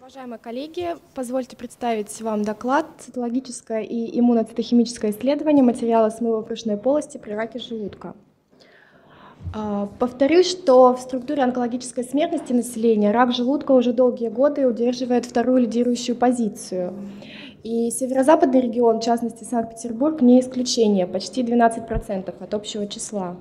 Уважаемые коллеги, позвольте представить вам доклад «Цитологическое и иммуноцитохимическое исследование материала смыва брюшной полости при раке желудка». Повторюсь, что в структуре онкологической смертности населения рак желудка уже долгие годы удерживает вторую лидирующую позицию. И северо-западный регион, в частности Санкт-Петербург, не исключение, почти 12% от общего числа.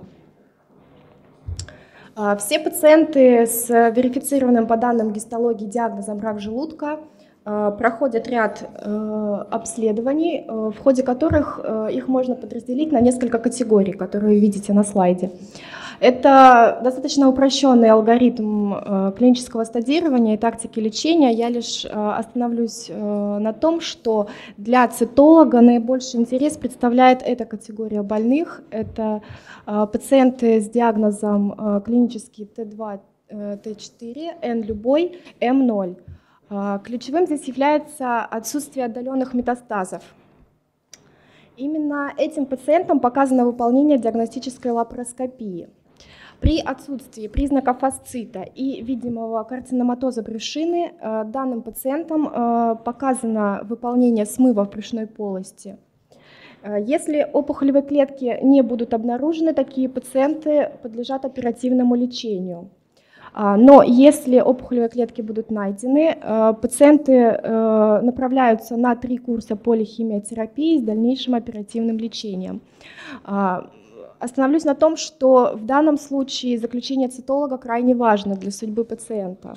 Все пациенты с верифицированным по данным гистологии диагнозом рак желудка проходят ряд обследований, в ходе которых их можно подразделить на несколько категорий, которые вы видите на слайде. Это достаточно упрощенный алгоритм клинического стадирования и тактики лечения. Я лишь остановлюсь на том, что для цитолога наибольший интерес представляет эта категория больных. Это пациенты с диагнозом клинический Т2, Т4, N любой, М0. Ключевым здесь является отсутствие отдаленных метастазов. Именно этим пациентам показано выполнение диагностической лапароскопии. При отсутствии признаков асцита и видимого карциноматоза брюшины данным пациентам показано выполнение смыва в брюшной полости. Если опухолевые клетки не будут обнаружены, такие пациенты подлежат оперативному лечению. Но если опухолевые клетки будут найдены, пациенты направляются на 3 курса полихимиотерапии с дальнейшим оперативным лечением. Остановлюсь на том, что в данном случае заключение цитолога крайне важно для судьбы пациента.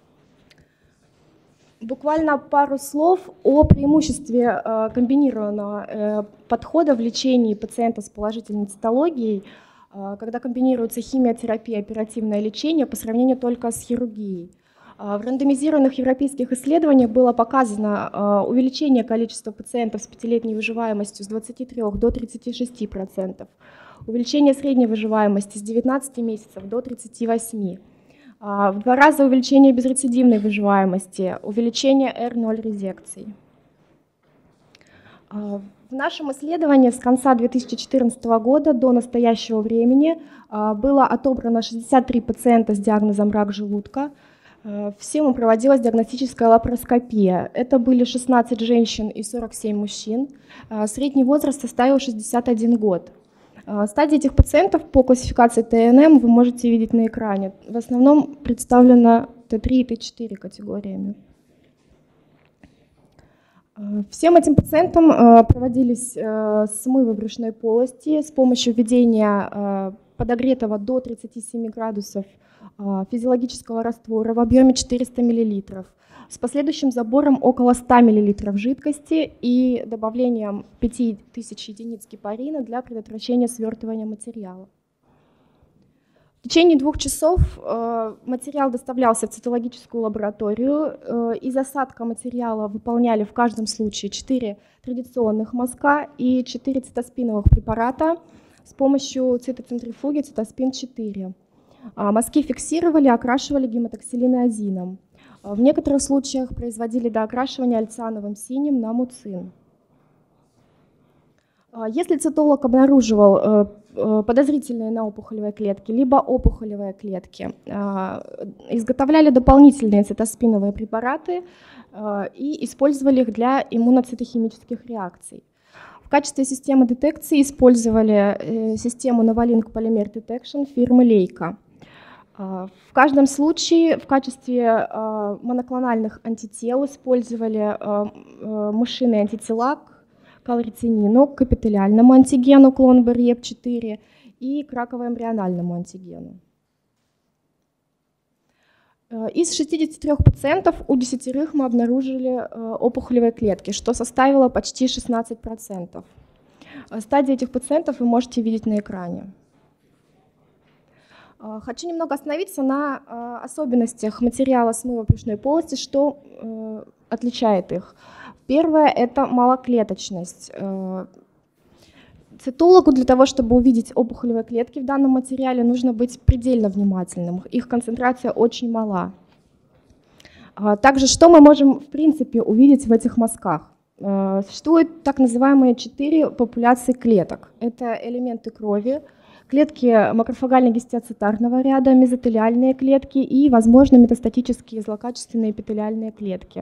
Буквально пару слов о преимуществе комбинированного подхода в лечении пациента с положительной цитологией, когда комбинируется химиотерапия и оперативное лечение по сравнению только с хирургией. В рандомизированных европейских исследованиях было показано увеличение количества пациентов с 5-летней выживаемостью с 23 до 36%, увеличение средней выживаемости с 19 месяцев до 38%, в 2 раза увеличение безрецидивной выживаемости, увеличение R0 резекций. В нашем исследовании с конца 2014 года до настоящего времени было отобрано 63 пациента с диагнозом рак желудка. Всем проводилась диагностическая лапароскопия. Это были 16 женщин и 47 мужчин. Средний возраст составил 61 год. Стадии этих пациентов по классификации ТНМ вы можете видеть на экране. В основном представлено Т3 и Т4 категориями. Всем этим пациентам проводились смывы брюшной полости с помощью введения подогретого до 37 градусов физиологического раствора в объеме 400 мл с последующим забором около 100 мл жидкости и добавлением 5000 единиц гепарина для предотвращения свертывания материала. В течение 2 часов материал доставлялся в цитологическую лабораторию. Из осадка материала выполняли в каждом случае 4 традиционных мазка и 4 цитоспиновых препарата с помощью цитоцентрифуги цитоспин-4. Мазки фиксировали, окрашивали гематоксилиноазином. В некоторых случаях производили доокрашивание альциановым синим на муцин. Если цитолог обнаруживал подозрительные на опухолевые клетки, либо опухолевые клетки, изготовляли дополнительные цитоспиновые препараты и использовали их для иммуноцитохимических реакций. В качестве системы детекции использовали систему Novalink Polymer Detection фирмы Leica. В каждом случае в качестве моноклональных антител использовали мышиные антитела к калрицинину, к эпителиальному антигену клон BREP4 и к раково-эмбриональному антигену. Из 63 пациентов у 10 мы обнаружили опухолевые клетки, что составило почти 16%. Стадии этих пациентов вы можете видеть на экране. Хочу немного остановиться на особенностях материала смыва брюшной полости, что отличает их. Первое – это малоклеточность. Цитологу для того, чтобы увидеть опухолевые клетки в данном материале, нужно быть предельно внимательным. Их концентрация очень мала. Также, что мы можем в принципе увидеть в этих мазках? Существует так называемые 4 популяции клеток. Это элементы крови, клетки макрофагально-гистеоцитарного ряда, мезотелиальные клетки и, возможно, метастатические злокачественные эпителиальные клетки.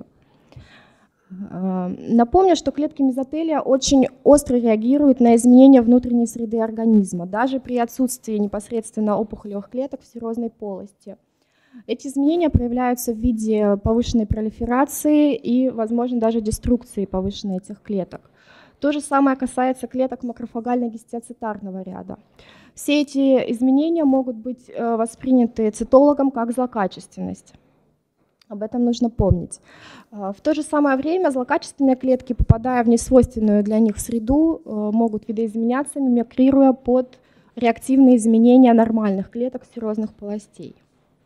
Напомню, что клетки мезотелия очень остро реагируют на изменения внутренней среды организма, даже при отсутствии непосредственно опухолевых клеток в серозной полости. Эти изменения проявляются в виде повышенной пролиферации и, возможно, даже деструкции повышенной этих клеток. То же самое касается клеток макрофагально-гистеоцитарного ряда. Все эти изменения могут быть восприняты цитологом как злокачественность. Об этом нужно помнить. В то же самое время злокачественные клетки, попадая в несвойственную для них среду, могут видоизменяться, мимикрируя под реактивные изменения нормальных клеток серозных полостей.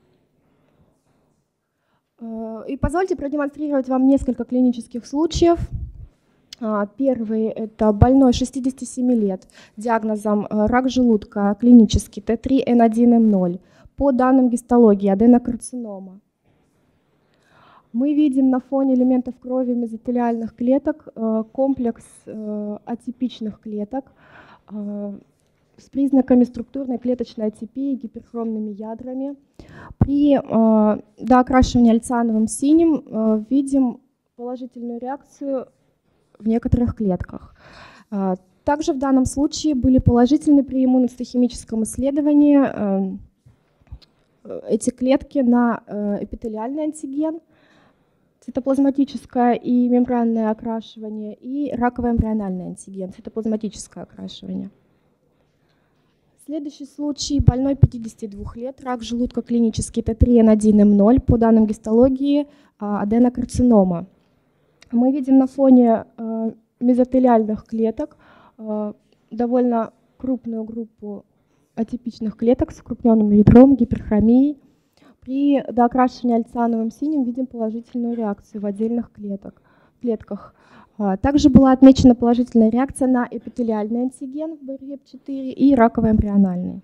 И позвольте продемонстрировать вам несколько клинических случаев. Первый – это больной 67 лет, диагнозом рак желудка, клинический Т3Н1М0, по данным гистологии аденокарцинома. Мы видим на фоне элементов крови мезотелиальных клеток комплекс атипичных клеток с признаками структурной клеточной атипии и гиперхромными ядрами. При доокрашивании альциановым синим видим положительную реакцию в некоторых клетках. Также в данном случае были положительны при иммуноцитохимическом исследовании эти клетки на эпителиальный антиген, цитоплазматическое и мембранное окрашивание, и раковый эмбриональный антиген, цитоплазматическое окрашивание. Следующий случай. Больной 52 лет, рак желудка, клинический Т3Н1М0, по данным гистологии аденокарцинома. Мы видим на фоне мезотелиальных клеток довольно крупную группу атипичных клеток с укрупненным ядром, гиперхромией. При доокрашивании альциановым синим видим положительную реакцию в отдельных клетках. Также была отмечена положительная реакция на эпителиальный антиген БРЕП4 и раковый эмбриональный.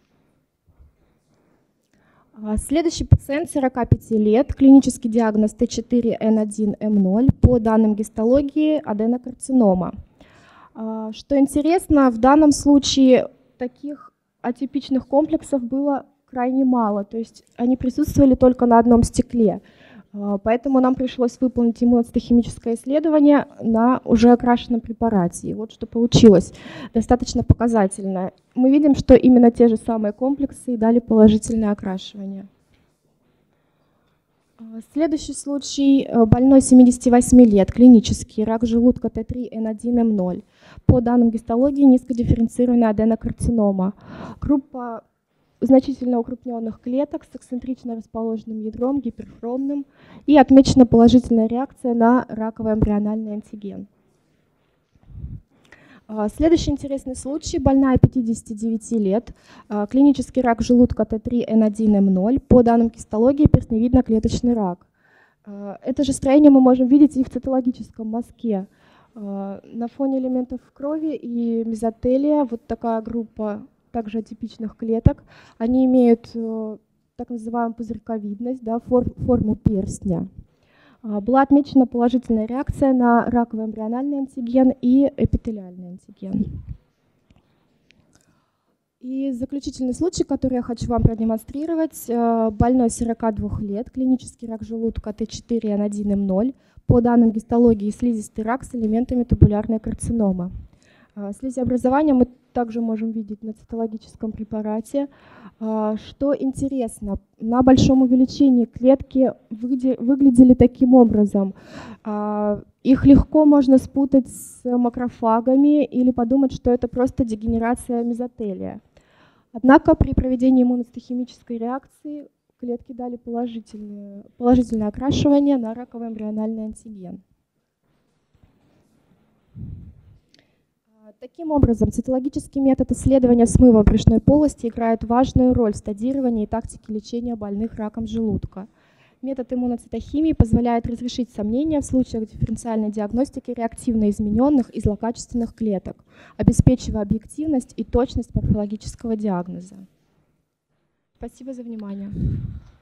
Следующий пациент 45 лет, клинический диагноз Т4Н1М0, по данным гистологии аденокарцинома. Что интересно, в данном случае таких атипичных комплексов было крайне мало, то есть они присутствовали только на одном стекле. Поэтому нам пришлось выполнить иммуноцитохимическое исследование на уже окрашенном препарате. И вот что получилось. Достаточно показательно. Мы видим, что именно те же самые комплексы дали положительное окрашивание. Следующий случай. Больной 78 лет, клинический рак желудка Т3Н1М0. По данным гистологии низкодифференцированная аденокарцинома. Группа значительно укрупненных клеток с эксцентрично расположенным ядром, гиперхромным, и отмечена положительная реакция на раковый эмбриональный антиген. Следующий интересный случай. Больная 59 лет, клинический рак желудка Т3Н1М0, по данным гистологии перстневидно-клеточный рак. Это же строение мы можем видеть и в цитологическом мазке. На фоне элементов крови и мезотелия вот такая группа также атипичных клеток. Они имеют так называемую пузырьковидность, да, форму перстня. Была отмечена положительная реакция на раковый эмбриональный антиген и эпителиальный антиген. И заключительный случай, который я хочу вам продемонстрировать. Больной 42 лет, клинический рак желудка Т4Н1М0, по данным гистологии слизистый рак с элементами тубулярной карциномы. Слизеобразование мы также можем видеть на цитологическом препарате. Что интересно, на большом увеличении клетки выглядели таким образом. Их легко можно спутать с макрофагами или подумать, что это просто дегенерация мезотелия. Однако при проведении иммуноцитохимической реакции клетки дали положительное окрашивание на раковый эмбриональный антиген. Таким образом, цитологический метод исследования смыва брюшной полости играет важную роль в стадировании и тактике лечения больных раком желудка. Метод иммуноцитохимии позволяет разрешить сомнения в случаях дифференциальной диагностики реактивно измененных и злокачественных клеток, обеспечивая объективность и точность морфологического диагноза. Спасибо за внимание.